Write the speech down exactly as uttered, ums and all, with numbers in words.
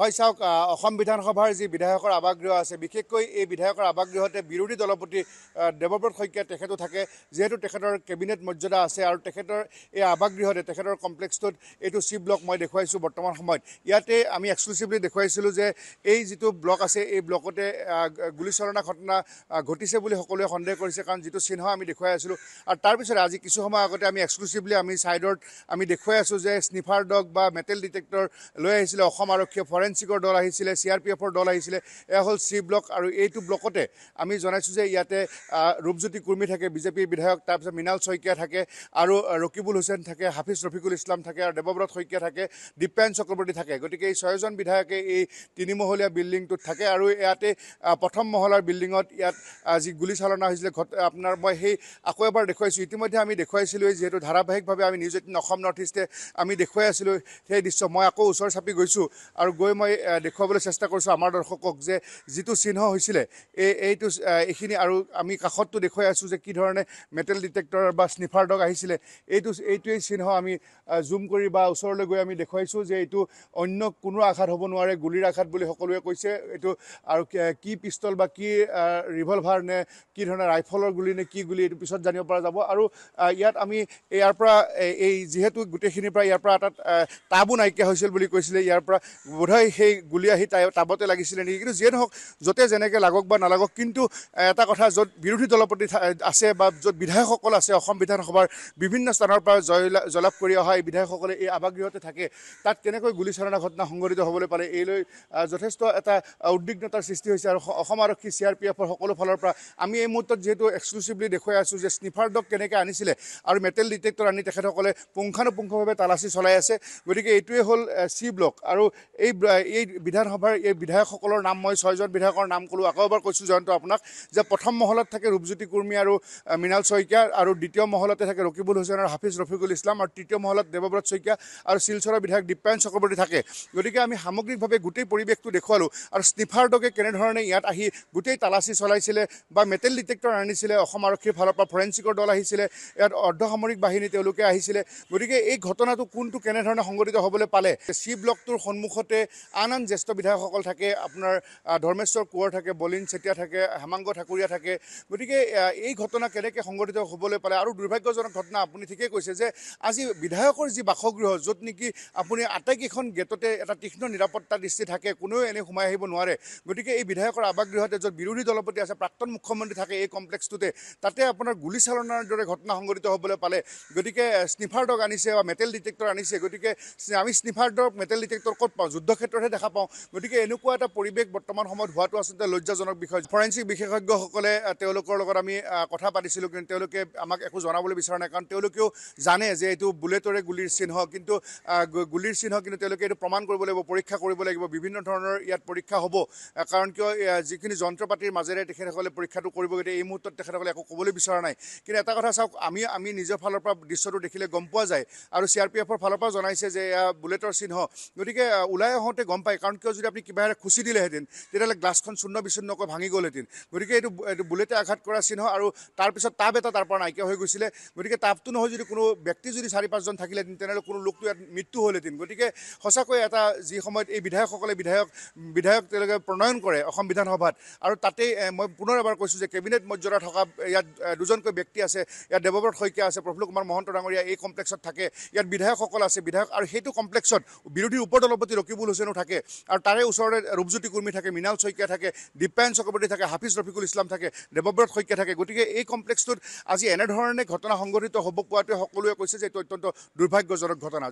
হয় চাওক অসম বিধানসভাৰ যি বিধায়কৰ আৱাসগৃহ আছে বিশেষকৈ এই বিধায়কৰ আৱাসগৃহতে বিৰোধী দলপতি দেৱব্ৰত শইকীয়া তেখেতো থাকে যেহেতু তেখেতৰ কেবিনেট মৰ্যাদা আছে আৰু তেখেতৰ এই আৱাসগৃহতে তেখেতৰ কমপ্লেক্সটোত এইটো চি ব্লক মই দেখুৱাইছোঁ বৰ্তমান সময়ত ইয়াতে আমি এক্সক্লুচিভলি দেখুৱাইছিলোঁ যে এই যিটো ব্লক আছে এই ব্লকতে গুলীচালনা ঘটনা ঘটিছে বুলি সকলোৱে সন্দেহ কৰিছে কাৰণ যিটো চিহ্ন আমি দেখুৱাই আছিলোঁ আৰু তাৰপিছতে আজি কিছু সময় আগতে আমি এক্সক্লুচিভলি আমি ছাইডত আমি দেখুৱাই আছোঁ যে স্নিফাৰ ডগ বা মেটেল ডিটেক্টৰ লৈ আহিছিলে অসম আৰক্ষীয়ে ফৰেনচিকৰ দল আহিছিলে চি আৰ পি এফৰ দল আহিছিলে এয়া হ'ল চি ব্লক আৰু এইটো ব্লকতে আমি জনাইছোঁ যে ইয়াতে ৰূপজ্যোতি কুৰ্মী থাকে বিজেপিৰ বিধায়ক তাৰপিছত মৃণাল শইকীয়া থাকে আৰু ৰকিবুল হুছেইন থাকে হাফিজ ৰফিকুল ইছলাম থাকে আৰু দেৱব্ৰত শইকীয়া থাকে দীপায়ন চক্ৰৱৰ্তী থাকে গতিকে এই ছয়জন বিধায়কে এই তিনিমহলীয়া বিল্ডিংটোত থাকে আৰু ইয়াতে প্ৰথম মহলাৰ বিল্ডিঙত ইয়াত যি গুলীচালনা হৈছিলে আপোনাৰ মই সেই আকৌ এবাৰ দেখুৱাইছোঁ ইতিমধ্যে আমি দেখুৱাইছিলোঁ যিহেতু ধাৰাবাহিকভাৱে আমি নিউজ এইটিন অসম নৰ্থ ইষ্টে আমি দেখুৱাই আছিলোঁ সেই দৃশ্য মই আকৌ ওচৰ চাপি গৈছোঁ আৰু গৈ মই দেখুৱাবলৈ চেষ্টা কৰিছোঁ আমাৰ দৰ্শকক যে যিটো চিহ্ন হৈছিলে এই এইটো এইখিনি আৰু আমি কাষতটো দেখুৱাই আছোঁ যে কি ধৰণে মেটেল ডিটেক্টৰ বা স্নিফাৰ ডগ আহিছিলে এইটো এইটোৱেই চিহ্ন আমি জুম কৰি বা ওচৰলৈ গৈ আমি দেখুৱাইছোঁ যে এইটো অন্য কোনো আঘাত হ'ব নোৱাৰে গুলীৰ আঘাত বুলি সকলোৱে কৈছে এইটো আৰু কি পিষ্টল বা কি ৰিভলভাৰ নে কি ধৰণৰ ৰাইফলৰ গুলি নে কি গুলি এইটো পিছত জানিব পৰা যাব আৰু ইয়াত আমি ইয়াৰ পৰা এই যিহেতু গোটেইখিনিৰ পৰা ইয়াৰ পৰা এটা টাবো নাইকিয়া হৈছিল বুলি কৈছিলে ইয়াৰ পৰা বোধহয় সেই গুলি আহি তাই টাবতে লাগিছিলে নেকি কিন্তু যিয়ে নহওক য'তে যেনেকৈ লাগক বা নালাগক কিন্তু এটা কথা য'ত বিৰোধী দলপতি আছে বা য'ত বিধায়কসকল আছে অসম বিধানসভাৰ বিভিন্ন স্থানৰ পৰা জয় জয়লাভ কৰি অহা এই বিধায়কসকলে এই আৱাসগৃহতে থাকে তাত কেনেকৈ গুলীচালনা ঘটনা সংঘটিত হ'বলৈ পালে এই লৈ যথেষ্ট এটা উদ্বিগ্নতাৰ সৃষ্টি হৈছে আৰু অসম আৰক্ষী চি আৰ পি এফৰ সকলো ফালৰ পৰা আমি এই মুহূৰ্তত যিহেতু এক্সক্লুচিভলি দেখুৱাই আছোঁ যে স্নিফাৰ ডগ কেনেকৈ আনিছিলে আৰু মেটেল ডিটেক্টৰ আনি তেখেতসকলে পুংখানুপুংখভাৱে তালাচী চলাই আছে গতিকে এইটোৱে হ'ল চি ব্লক আৰু এই এই বিধানসভাৰ এই বিধায়কসকলৰ নাম মই ছয়জন বিধায়কৰ নাম ক'লোঁ আকৌ এবাৰ কৈছোঁ জয়ন্ত আপোনাক যে প্ৰথম মহলত থাকে ৰূপজ্যোতি কুৰ্মী আৰু মৃণাল শইকীয়া আৰু দ্বিতীয় মহলতে থাকে ৰকিবুল হুছেইন আৰু হাফিজ ৰফিকুল ইছলাম আৰু তৃতীয় মহলত দেৱব্ৰত শইকীয়া আৰু শিলচৰৰ বিধায়ক দীপায়ন চক্ৰৱৰ্তী থাকে গতিকে আমি সামগ্ৰিকভাৱে গোটেই পৰিৱেশটো দেখুৱালোঁ আৰু স্নিফাৰ ডগে কেনেধৰণে ইয়াত আহি গোটেই তালাচী চলাইছিলে বা মেটেল ডিটেক্টৰ আনিছিলে অসম আৰক্ষীৰ ফালৰ পৰা ফৰেনচিকৰ দল আহিছিলে ইয়াত অৰ্ধসামৰিক বাহিনী তেওঁলোকে আহিছিলে গতিকে এই ঘটনাটো কোনটো কেনেধৰণে সংঘটিত হ'বলৈ পালে চি ব্লকটোৰ সন্মুখতে আন আন জ্যেষ্ঠ বিধায়কসকল থাকে আপোনাৰ ধৰ্মেশ্বৰ কোঁৱৰ থাকে বলিন চেতিয়া থাকে হেমাংগ ঠাকুৰীয়া থাকে গতিকে এই ঘটনা কেনেকৈ সংঘটিত হ'বলৈ পালে আৰু দুৰ্ভাগ্যজনক ঘটনা আপুনি ঠিকেই কৈছে যে আজি বিধায়কৰ যি বাসগৃহ য'ত নেকি আপুনি আটাইকেইখন গেটতে এটা তীক্ষ্ণ নিৰাপত্তা দৃষ্টি থাকে কোনেও এনেই সোমাই আহিব নোৱাৰে গতিকে এই বিধায়কৰ আৱাসগৃহতে য'ত বিৰোধী দলপতি আছে প্ৰাক্তন মুখ্যমন্ত্ৰী থাকে এই কমপ্লেক্সটোতে তাতে আপোনাৰ গুলীচালনাৰ দৰে ঘটনা সংঘটিত হ'বলৈ পালে গতিকে স্নিফাৰ ডগ আনিছে বা মেটেল ডিটেক্টৰ আনিছে গতিকে আমি স্নিফাৰ ডগ মেটেল ডিটেক্টৰ ক'ত পাওঁ যুদ্ধক্ষেত্ৰতহে দেখা পাওঁ গতিকে এনেকুৱা এটা পৰিৱেশ বৰ্তমান সময়ত হোৱাটো আচলতে লজ্জাজনক বিষয় ফৰেনচিক বিশেষজ্ঞসকলে তেওঁলোকৰ লগত আমি কথা পাতিছিলোঁ কিন্তু তেওঁলোকে আমাক একো জনাবলৈ বিচৰা নাই কাৰণ তেওঁলোকেও জানে যে এইটো বুলেটৰে গুলিৰ চিহ্ন কিন্তু গুলিৰ চিহ্ন কিন্তু তেওঁলোকে এইটো প্ৰমাণ কৰিব লাগিব পৰীক্ষা কৰিব লাগিব বিভিন্ন ধৰণৰ ইয়াত পৰীক্ষা হ'ব কাৰণ কিয় যিখিনি যন্ত্ৰ পাতিৰ মাজেৰে তেখেতসকলে পৰীক্ষাটো কৰিব গতিকে এই মুহূৰ্তত তেখেতসকলে একো ক'বলৈ বিচৰা নাই কিন্তু এটা কথা চাওক আমি আমি নিজৰ ফালৰ পৰা দৃশ্যটো দেখিলে গম পোৱা যায় আৰু চি আৰ পি এফৰ ফালৰ পৰা জনাইছে যে এয়া বুলেটৰ চিহ্ন গতিকে ওলাই আহোঁতে গম পায় কাৰণ কিয় যদি আপুনি কিবাৰে খুচি দিলেহেঁতেন তেতিয়াহ'লে গ্লাছখন চূৰ্ণ বিচূৰ্ণকৈ ভাঙি গ'লহেঁতেন গতিকে এইটো এইটো বুলেটে আঘাত কৰা চিহ্ন আৰু তাৰপিছত টাব এটা তাৰ পৰা নাইকিয়া হৈ গৈছিলে গতিকে টাবটো নহয় যদি কোনো ব্যক্তি যদি চাৰি পাঁচজন থাকিলেহেঁতেন তেনেহ'লে কোনো লোকটো ইয়াত মৃত্যু হ'লহেঁতেন গতিকে সঁচাকৈ এটা যি সময়ত এই বিধায়কসকলে বিধায়ক বিধায়ক তেওঁলোকে প্ৰণয়ন কৰে অসম বিধানসভাত আৰু তাতেই মই পুনৰ এবাৰ কৈছোঁ যে কেবিনেট মৰ্যাদা থকা ইয়াত দুজনকৈ ব্যক্তি আছে ইয়াত দেৱব্ৰত শইকীয়া আছে প্ৰফুল্ল কুমাৰ মহন্ত ডাঙৰীয়া এই কমপ্লেক্সত থাকে ইয়াত বিধায়কসকল আছে বিধায়ক আৰু সেইটো কমপ্লেক্সত বিৰোধী উপদলপতি ৰকিবুল হুছেইনো থাকে আৰু তাৰে ওচৰতে ৰূপজ্যোতি কুৰ্মী থাকে মৃণাল শইকীয়া থাকে দীপায়ন চক্ৰৱৰ্তী থাকে হাফিজ ৰফিকুল ইছলাম থাকে দেৱব্ৰত শইকীয়া থাকে গতিকে এই কমপ্লেক্সটোত আজি এনেধৰণে ঘটনা সংঘটিত হ'ব পোৱাটোৱে সকলোৱে কৈছে যে এইটো অত্যন্ত দুৰ্ভাগ্যজনক ঘটনা